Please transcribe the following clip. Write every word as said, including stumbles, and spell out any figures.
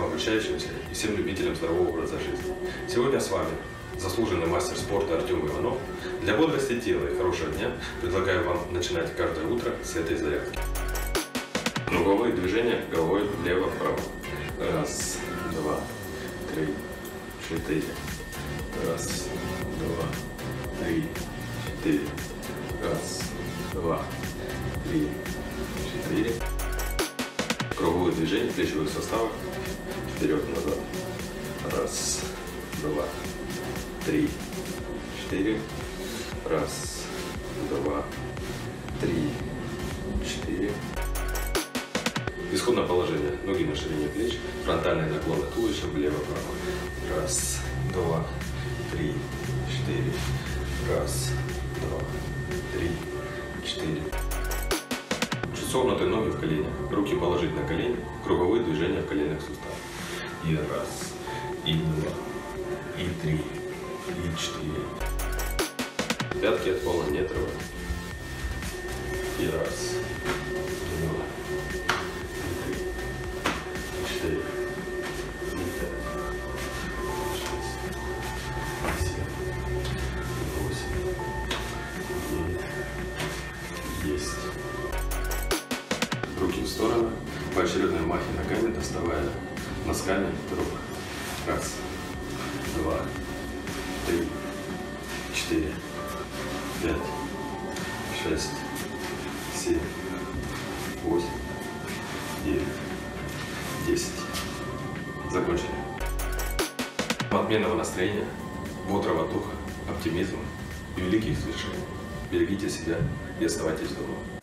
всем обучающимся и всем любителям здорового образа жизни. Сегодня с вами заслуженный мастер спорта Артем Иванов. Для бодрости тела и хорошего дня предлагаю вам начинать каждое утро с этой зарядки. Круговые движения головой влево-вправо. Раз, два, три, четыре. Раз, два, три, четыре. Раз, два, три, четыре. Круговые движения плечевых суставов вперед-назад. Раз, два, три, четыре. Раз, два, три, четыре. Исходное положение. Ноги на ширине плеч. Фронтальный наклон туловища влево-вправо. Раз, два, три, четыре. Раз, два, три, четыре. Чуть согнутые ноги в колени. Руки положить на колени. Круговые движения в коленных суставах. И раз, и два, и три, и четыре. Пятки от пола не отрывать. И раз, и два, и три, и четыре, и пять, и шесть, и семь, и восемь, и девять, десять. Руки в сторону, поочередные махи ногами, доставая носками рук. Раз, два, три, четыре, пять, шесть, семь, восемь, девять, десять. Закончили. Отменного настроения, бодрого духа, оптимизма и великих свершений. Берегите себя и оставайтесь дома.